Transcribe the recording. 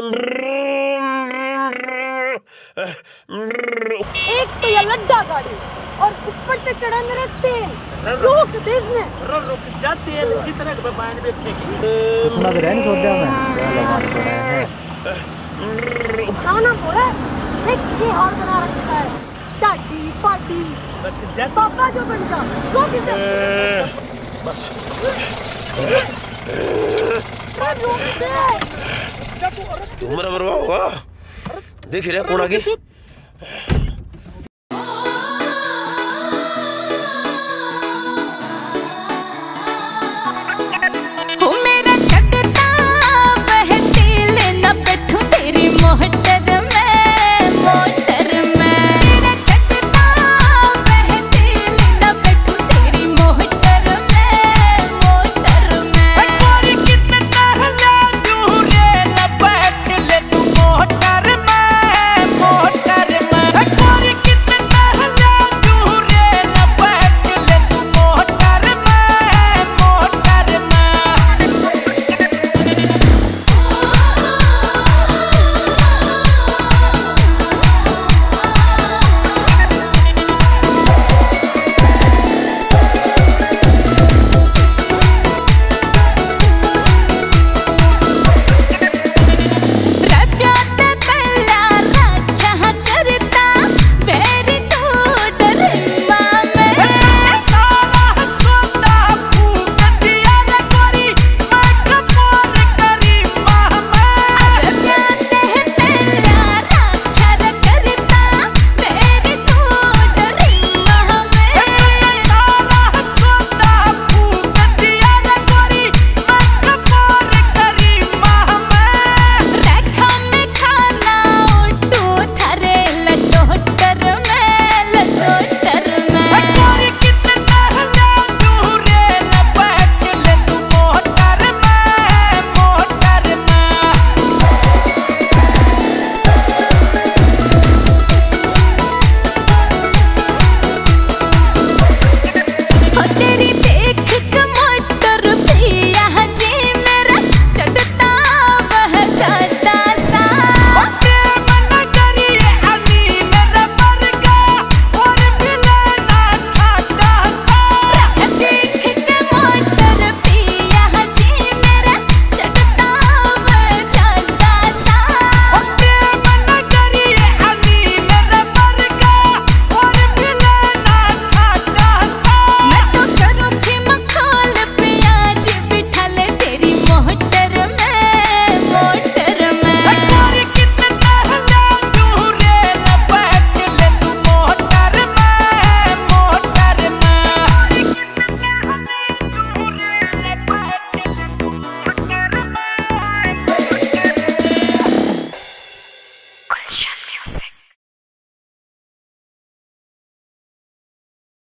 एक तो ये लड्डा गाड़ी और ऊपर से चढ़ा मेरा तेल। रोक दे इसने। रुक जा, तेल कितने के बायन में फेंकी। सुना तो रहने सोचा मैं क्या लगा पड़ा है। खाना बोला एक ही हाल बना रखा है। दादी पार्टी पापा जो बन जा रोक इसे। बस रोक दे। तुम्हारा बर्बाद होगा। देख रहे कौन आगे।